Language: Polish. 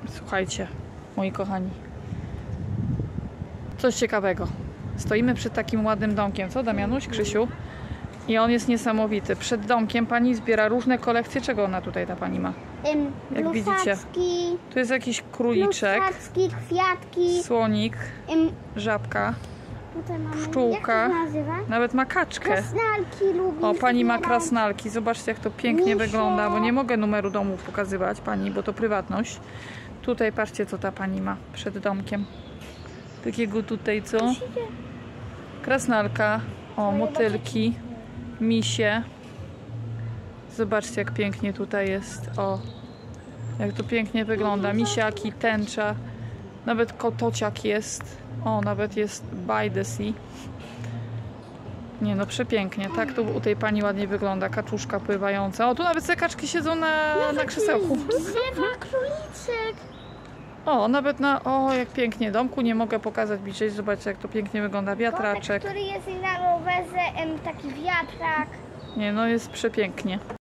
Słuchajcie, moi kochani. Coś ciekawego. Stoimy przed takim ładnym domkiem. Co, Damianuś, Krzysiu? I on jest niesamowity. Przed domkiem pani zbiera różne kolekcje. Czego ona tutaj, ta pani ma? Jak widzicie. Tu jest jakiś króliczek. Kwiatki. Słonik. Żabka. Tutaj mamy, Pszczółka. jak to się nazywa? Nawet ma kaczkę. Krasnalki lubi. O, pani ma krasnalki. Zobaczcie, jak to pięknie Misie. wygląda, bo nie mogę numeru domu pokazywać pani, bo to prywatność. Tutaj patrzcie, co ta pani ma przed domkiem. Takiego tutaj, co? Krasnalka. O, motylki. Misie. Zobaczcie, jak pięknie tutaj jest. O, jak to pięknie wygląda. Misiaki, tęcza. Nawet kotociak jest. O, nawet jest by the sea. Nie no, przepięknie. Tak to u tej pani ładnie wygląda. Kaczuszka pływająca. O, tu nawet te kaczki siedzą na krzesełku. Drzewa, króliczek. O, nawet na... O, jak pięknie. Domku nie mogę pokazać bliżej. Zobaczcie, jak to pięknie wygląda. Wiatraczek. Kotek, który jest na rowerze, taki wiatrak. Nie no, jest przepięknie.